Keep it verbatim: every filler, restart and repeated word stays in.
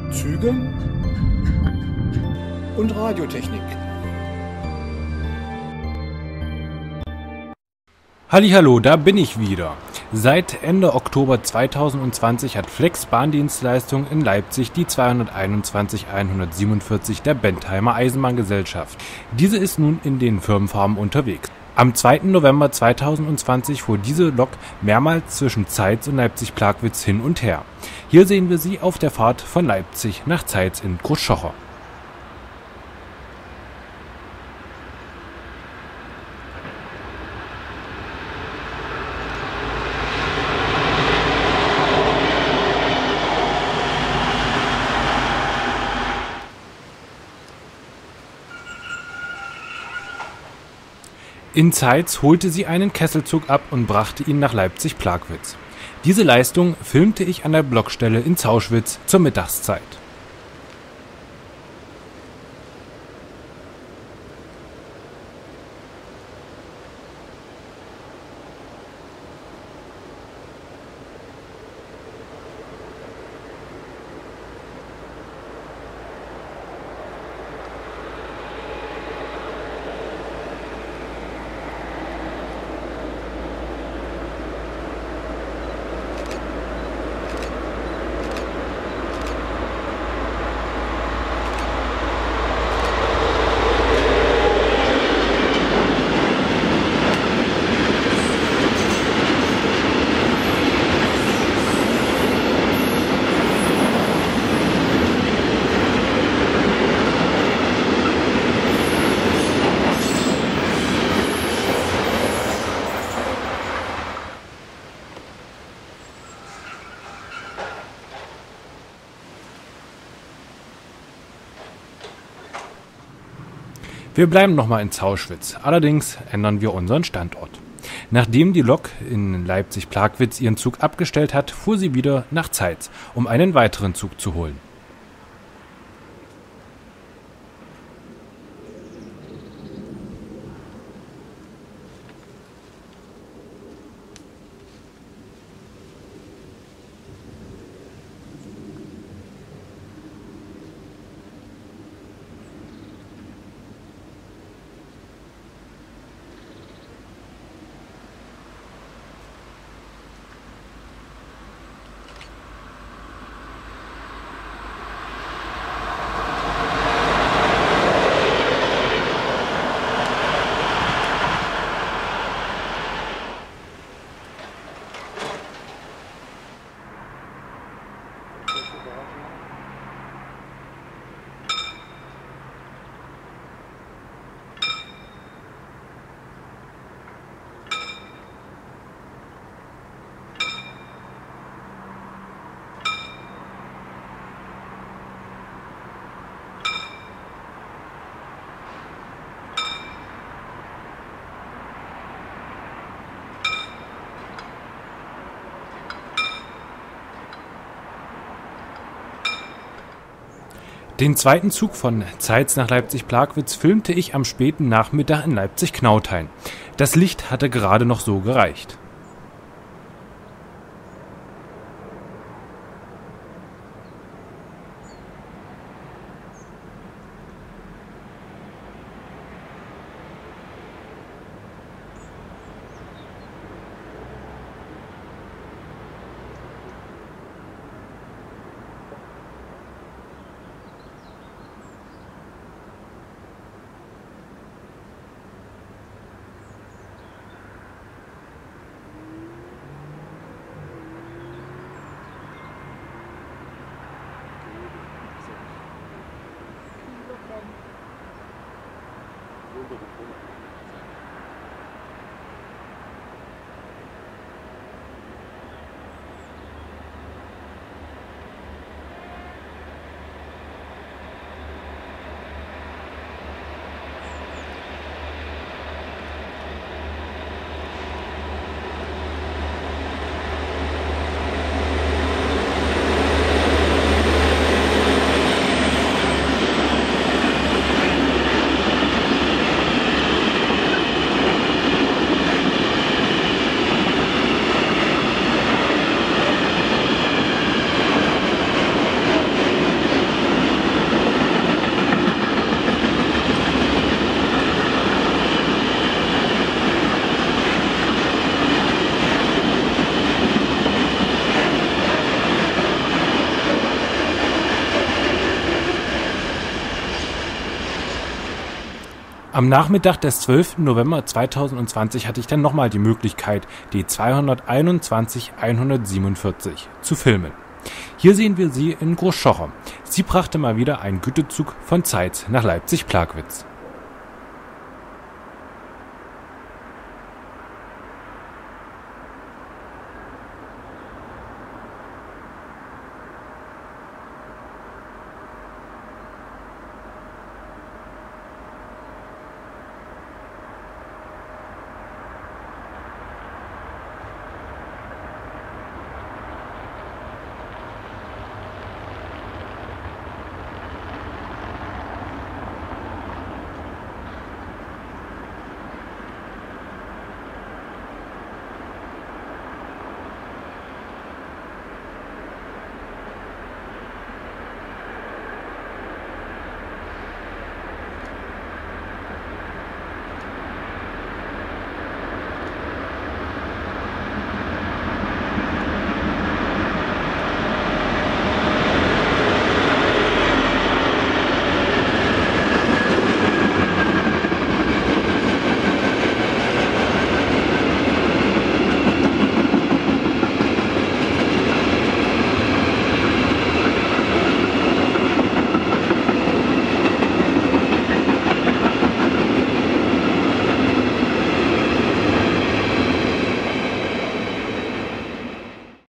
Züge und Radiotechnik. Hallihallo, da bin ich wieder. Seit Ende Oktober zweitausendzwanzig hat Flex Bahndienstleistung in Leipzig die zweihunderteinundzwanzig hundertsiebenundvierzig der Bentheimer Eisenbahngesellschaft. Diese ist nun in den Firmenfarben unterwegs. Am zweiten November zweitausendzwanzig fuhr diese Lok mehrmals zwischen Zeitz und Leipzig-Plagwitz hin und her. Hier sehen wir sie auf der Fahrt von Leipzig nach Zeitz in Großschocher. In Zeitz holte sie einen Kesselzug ab und brachte ihn nach Leipzig-Plagwitz. Diese Leistung filmte ich an der Blockstelle in Zauschwitz zur Mittagszeit. Wir bleiben nochmal in Zauschwitz, allerdings ändern wir unseren Standort. Nachdem die Lok in Leipzig-Plagwitz ihren Zug abgestellt hat, fuhr sie wieder nach Zeitz, um einen weiteren Zug zu holen. Den zweiten Zug von Zeitz nach Leipzig-Plagwitz filmte ich am späten Nachmittag in Leipzig-Knauthain. Das Licht hatte gerade noch so gereicht. Am Nachmittag des zwölften November zweitausendzwanzig hatte ich dann nochmal die Möglichkeit, die zweihunderteinundzwanzig einhundertsiebenundvierzig zu filmen. Hier sehen wir sie in Großschocher. Sie brachte mal wieder einen Gütezug von Zeitz nach Leipzig-Plagwitz.